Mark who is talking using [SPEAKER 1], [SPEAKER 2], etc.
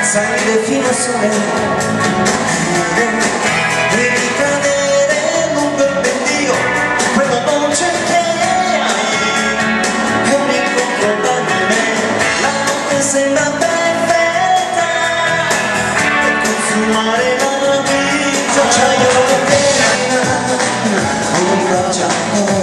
[SPEAKER 1] salire fino al sole e ricadere lungo il pendio, quello dolce che hai, è un incontro d'anime, la notte sembra perfetta per consumare la vita. C'hai una pena, un bacio